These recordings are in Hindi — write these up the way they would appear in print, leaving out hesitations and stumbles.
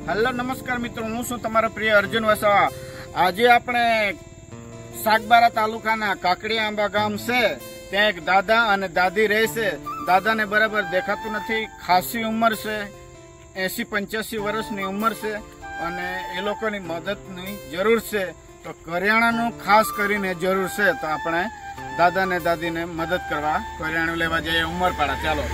हेलो नमस्कार मित्रों, हूँ छूं तमारो प्रिय अर्जुन वसावा। आज आपणे सागबारा तालुकाना काकड़ी आंबा गाम से त्यां एक दादा अने दादी रहे छे। दादा ने बराबर देखातुं नथी, खासी उमर छे, 80-85 वर्षनी उमर छे अने ए लोकोनी मददनी जरूर छे। तो करियाणानुं खास करीने जरूर छे। तो आपणे दादा ने दादी ने मदद करवा करियाणुं लेवा जईए उमरपाड़ा। चालो।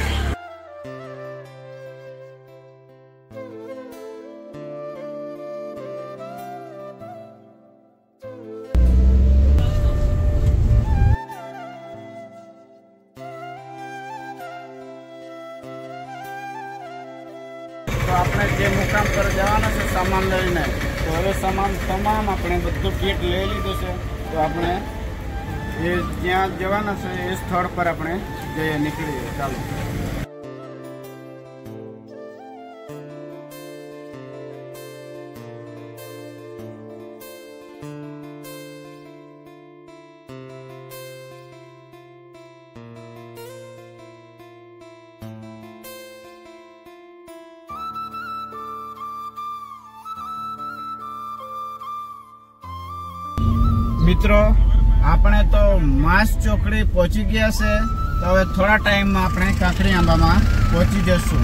तो आपने जे मुकाम पर जवाना छे सामान लईने, तो हवे सामान तमाम आपणे बधुं किट लई लीधुं छे। तो आपणे ए ज्यां जवाना छे ए स्थळ पर आपणे जईए, નીકળીએ। ચાલો। मित्रों, આપણે તો માસ ચોકડી પહોંચી ગયા છે। તો હવે થોડા ટાઈમમાં આપણે કાકડી આંબામાં પહોંચી જશું।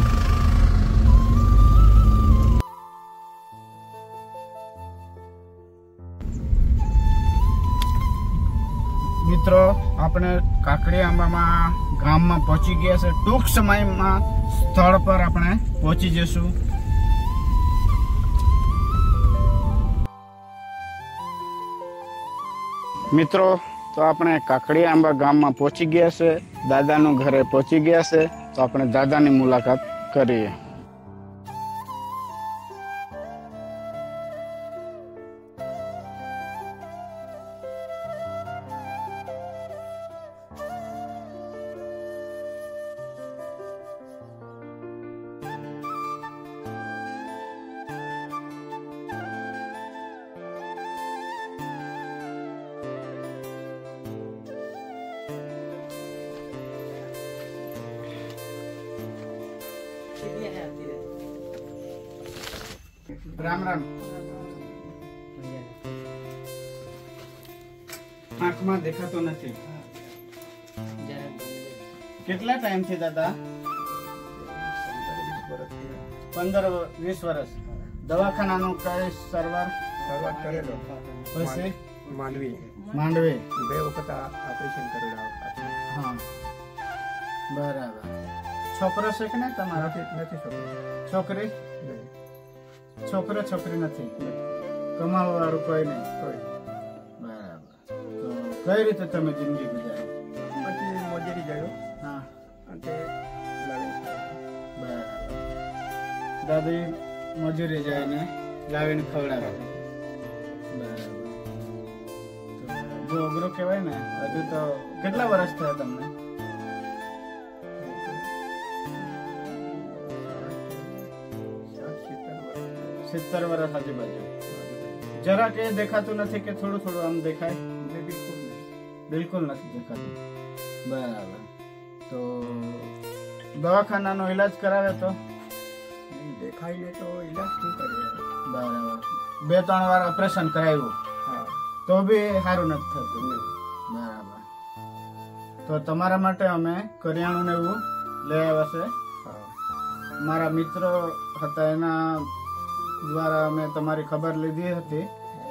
મિત્રો, આપણે કાકડી આંબામાં ગામમાં પહોંચી ગયા છે। ટૂંક સમયમાં સ્થળ પર આપણે પહોંચી જશું। मित्रों, तो अपने काकड़ी आंबा गाम में पहुंची गया से, दादा नु घरे पहुंची गया से। तो अपने दादा की मुलाकात करिए। राम राम। आंख में देखा तो नहीं। कितना टाइम थी दादा? 15-20 वर्ष। दवाखाना नु कई सारवार करेलो? પછી માંડવી 2 વખત ऑपरेशन करेला। हां बराबर। छोकरो છે કે નહીં તમારો? નથી છોકરી? छोकरा छोकरी नहीं, कमावा वाळुं कोई नहीं। बराबर। तो कई रीते तमे जिंदगी गुजारी? પછી મજૂરી ગયો। हाँ अंते बराबर। दादी मजूरी जायने लावीने खवડાવે। बराबर। तो जो अघरो कहेवाय ने, हजू तो કેટલા વર્ષ થયા તમને? 70 वर्ष आजूबाजू। जरा के देखातुं नथी के थोड़ू थोड़ू आम देखाय? बिल्कुल नहीं देखातुं। बराबर। तो दवाखाना नो इलाज करावे तो देखाय ले तो इलाज शुं करे? बराबर। 2-3 वार ऑपरेशन कराव्युं। हाँ। तो भी सारू नथी थतुं। बराबर। तो तमारा माटे अमे करियाणुं ने एवुं लई आव्या छे। मारा मित्र हता एना द्वारा मैं तमारी खबर लीधी हती।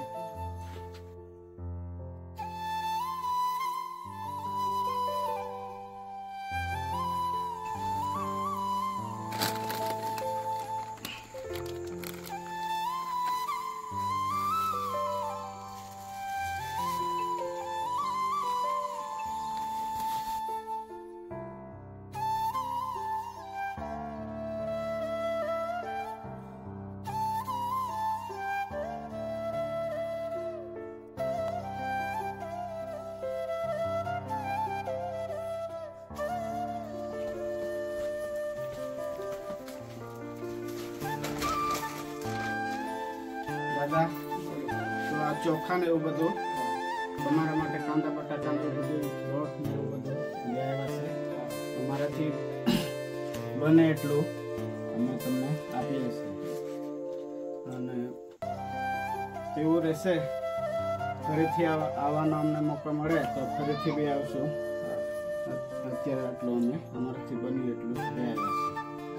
दादा, तो आ चोखा ने एवं बधुं तमारा माटे कांदा बटाटा ने बधुं लोट ने एवं बधुं लई आव्या छे। અમારાથી બને એટલું અમે તમને આપીએ છીએ। તેવું રહેશે. ફરીથી આવવાનો અમને મોકો મળે તો ફરીથી બી આવશું. અત્યારે આટલું અમે અમારાથી બની એટલું લઈ આવ્યા છીએ.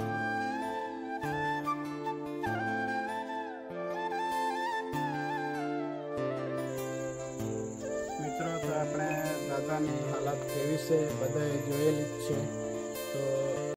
મિત્રો, તો આપણે દાદાની હાલત કેવી છે બધાએ જોયેલી જ છે. તો